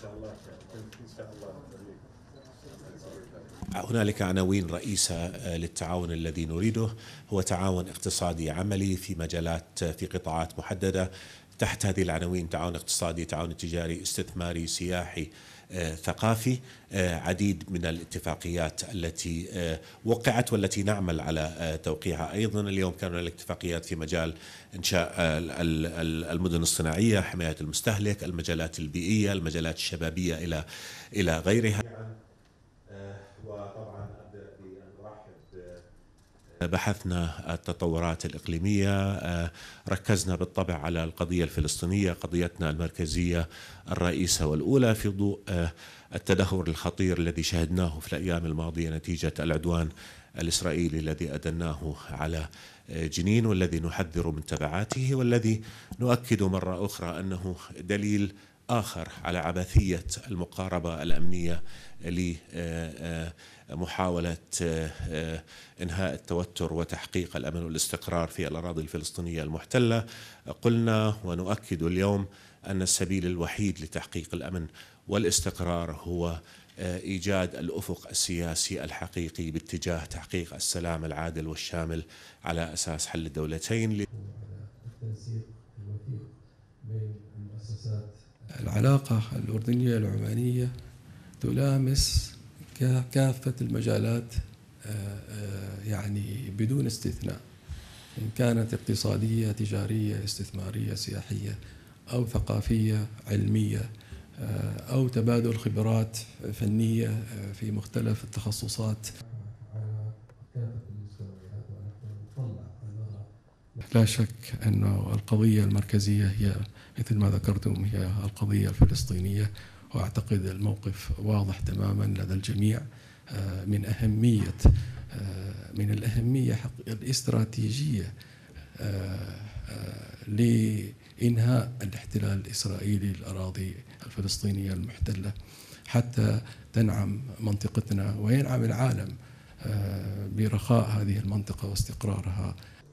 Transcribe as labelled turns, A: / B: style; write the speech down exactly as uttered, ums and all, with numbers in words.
A: هنالك عناوين رئيسة للتعاون الذي نريده، هو تعاون اقتصادي عملي في مجالات في قطاعات محددة. تحت هذه العناوين تعاون اقتصادي، تعاون تجاري، استثماري، سياحي، ثقافي. عديد من الاتفاقيات التي وقعت والتي نعمل على توقيعها أيضا. اليوم كان هناك اتفاقيات في مجال إنشاء المدن الصناعية، حماية المستهلك، المجالات البيئية، المجالات الشبابية إلى إلى غيرها. وطبعا أبدأ بأن أرحب. بحثنا التطورات الإقليمية، ركزنا بالطبع على القضية الفلسطينية، قضيتنا المركزية الرئيسة والأولى في ضوء التدهور الخطير الذي شهدناه في الأيام الماضية نتيجة العدوان الإسرائيلي الذي أدناه على جنين، والذي نحذر من تبعاته، والذي نؤكد مرة أخرى أنه دليل آخر على عبثية المقاربة الأمنية لمحاولة إنهاء التوتر وتحقيق الأمن والاستقرار في الأراضي الفلسطينية المحتلة. قلنا ونؤكد اليوم أن السبيل الوحيد لتحقيق الأمن والاستقرار هو إيجاد الأفق السياسي الحقيقي باتجاه تحقيق السلام العادل والشامل على أساس حل الدولتين.
B: التنسيق الوثيق بين المؤسسات. العلاقة الأردنية العمانية تلامس كافة المجالات يعني بدون استثناء، إن كانت اقتصادية، تجارية، استثمارية، سياحية أو ثقافية، علمية، أو تبادل خبرات فنية في مختلف التخصصات. لا شك أن القضية المركزية هي مثل ما ذكرتم هي القضية الفلسطينية، وأعتقد الموقف واضح تماما لدى الجميع من أهمية من الأهمية الاستراتيجية لإنهاء الاحتلال الإسرائيلي للأراضي الفلسطينية المحتلة، حتى تنعم منطقتنا وينعم العالم برخاء هذه المنطقة واستقرارها